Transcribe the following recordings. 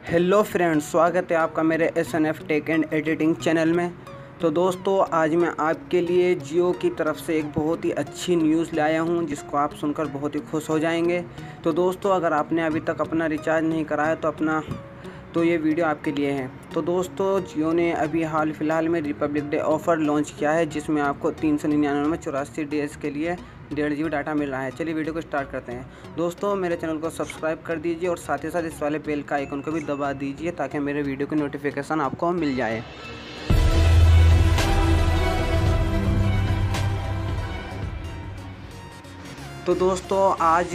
Hello friends, स्वागत है आपका मेरे S.n.f take and editing channel में। तो दोस्तों, आज मैं आपके लिए जियो की तरफ से एक बहुत ही अच्छी न्यूज़ लाया हूं, जिसको आप सुनकर बहुत ही खुश हो जाएंगे। तो दोस्तों, अगर आपने अभी तक अपना रिचार्ज नहीं कराया तो ये वीडियो आपके लिए है। तो दोस्तों, जियो ने अभी हाल फिलहाल में रिपब्लिक डे ऑफ़र लॉन्च किया है, जिसमें आपको 399 में 84 डेज़ के लिए 1.5 GB डाटा मिल रहा है। चलिए वीडियो को स्टार्ट करते हैं। दोस्तों, मेरे चैनल को सब्सक्राइब कर दीजिए और साथ ही साथ इस वाले बेल का आइकन को भी दबा दीजिए, ताकि मेरे वीडियो की नोटिफिकेशन आपको मिल जाए। तो दोस्तों, आज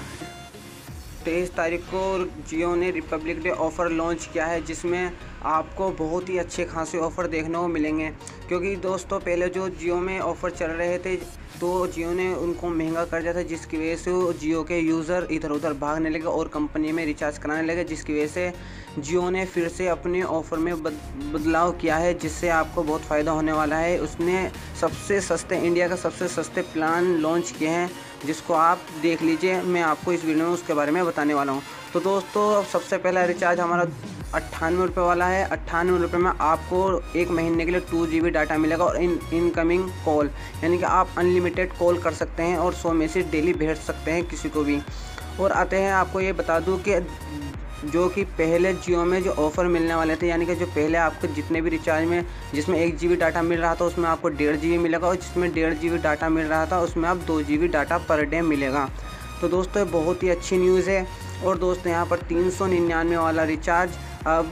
23 तारीख को जियो ने रिपब्लिक डे ऑफ़र लॉन्च किया है, जिसमें आपको बहुत ही अच्छे खासे ऑफ़र देखने को मिलेंगे। क्योंकि दोस्तों, पहले जो जियो में ऑफ़र चल रहे थे तो जियो ने उनको महंगा कर दिया था, जिसकी वजह से जियो के यूज़र इधर उधर भागने लगे और कंपनी में रिचार्ज कराने लगे, जिसकी वजह से जियो ने फिर से अपने ऑफ़र में बदलाव किया है, जिससे आपको बहुत फ़ायदा होने वाला है। उसने सबसे सस्ते, इंडिया का सबसे सस्ते प्लान लॉन्च किए हैं, जिसको आप देख लीजिए। मैं आपको इस वीडियो में उसके बारे में बताने वाला हूँ। तो दोस्तों, सबसे पहला रिचार्ज हमारा 98 रुपये वाला है। 98 रुपये में आपको 1 महीने के लिए 2 GB डाटा मिलेगा और इनकमिंग कॉल, यानी कि आप अनलिमिटेड कॉल कर सकते हैं और 100 मैसेज डेली भेज सकते हैं किसी को भी। और आते हैं, आपको ये बता दूं कि जो कि पहले जियो में जो ऑफ़र मिलने वाले थे, यानी कि जो पहले आपको जितने भी रिचार्ज में जिसमें 1 GB डाटा मिल रहा था, उसमें आपको 1.5 GB मिलेगा, और जिसमें 1.5 GB डाटा मिल रहा था उसमें आप 2 GB डाटा पर डे मिलेगा। तो दोस्तों, ये बहुत ही अच्छी न्यूज़ है। और दोस्तों, यहाँ पर 399 वाला रिचार्ज अब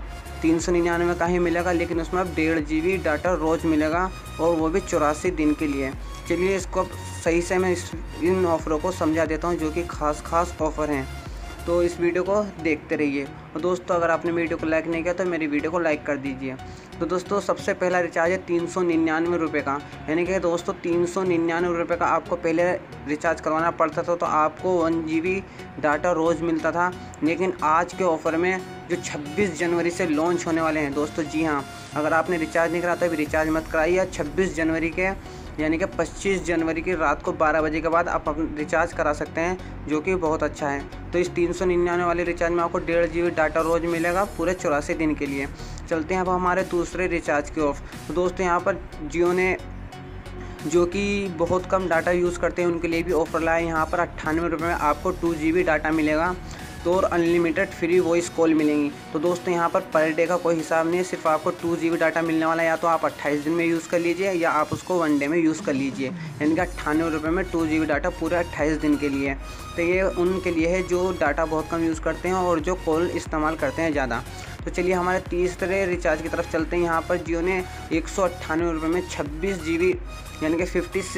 399 का ही मिलेगा, लेकिन उसमें अब 1.5 GB डाटा रोज़ मिलेगा, और वो भी 84 दिन के लिए। चलिए, इसको सही से मैं इन ऑफ़रों को समझा देता हूँ, जो कि खास ऑफ़र हैं। तो इस वीडियो को देखते रहिए। और दोस्तों, अगर आपने वीडियो को लाइक नहीं किया तो मेरी वीडियो को लाइक कर दीजिए। तो दोस्तों, सबसे पहला रिचार्ज है 399 रुपये का, यानी कि दोस्तों 399 रुपये का आपको पहले रिचार्ज करवाना पड़ता था, तो आपको 1 GB डाटा रोज़ मिलता था। लेकिन आज के ऑफ़र में जो 26 जनवरी से लॉन्च होने वाले हैं दोस्तों, जी हाँ, अगर आपने रिचार्ज नहीं करा तो अभी रिचार्ज मत कराइए। 26 जनवरी के, यानी कि 25 जनवरी की रात को 12 बजे के बाद आप अपना रिचार्ज करा सकते हैं, जो कि बहुत अच्छा है। तो इस 399 वाले रिचार्ज में आपको 1.5 GB डाटा रोज़ मिलेगा पूरे 84 दिन के लिए। चलते हैं अब हमारे दूसरे रिचार्ज की ओर। तो दोस्तों, यहाँ पर जियो ने, जो कि बहुत कम डाटा यूज़ करते हैं, उनके लिए भी ऑफ़र लाया है। यहाँ पर 98 रुपये में आपको 2 GB डाटा मिलेगा, तो और अनलिमिटेड फ्री वॉइस कॉल मिलेंगी। तो दोस्तों, यहाँ पर डे का कोई हिसाब नहीं है, सिर्फ आपको 2 GB डाटा मिलने वाला है। या तो आप 28 दिन में यूज़ कर लीजिए, या आप उसको 1 डे में यूज़ कर लीजिए, यानी कि 98 रुपये में 2 GB डाटा पूरे 28 दिन के लिए। तो ये उनके लिए है जो डाटा बहुत कम यूज़ करते हैं और जो कॉल इस्तेमाल करते हैं ज़्यादा। तो चलिए हमारे तीसरे रिचार्ज की तरफ चलते हैं। यहाँ पर जियो ने 198 रुपये में 26 GB, यानी कि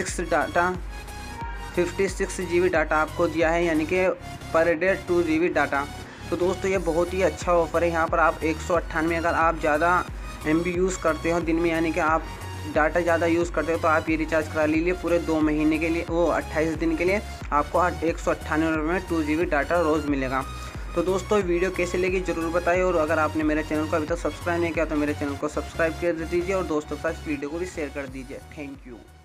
56 GB डाटा आपको दिया है, यानी कि पर डे 2 GB डाटा। तो दोस्तों, ये बहुत ही अच्छा ऑफ़र है। यहाँ पर आप 198, अगर आप ज़्यादा MB यूज़ करते हो दिन में, यानी कि आप डाटा ज़्यादा यूज़ करते हो, तो आप ये रिचार्ज करा लीजिए पूरे 2 महीने के लिए, वो 28 दिन के लिए आपको 198 रुपये में 2 GB डाटा रोज़ मिलेगा। तो दोस्तों, वीडियो कैसी लगी ज़रूर बताइए, और अगर आपने मेरे चैनल को अभी तक सब्सक्राइब नहीं किया तो मेरे चैनल को सब्सक्राइब कर दीजिए, और दोस्तों के साथ इस वीडियो को भी शेयर कर दीजिए। Thank you.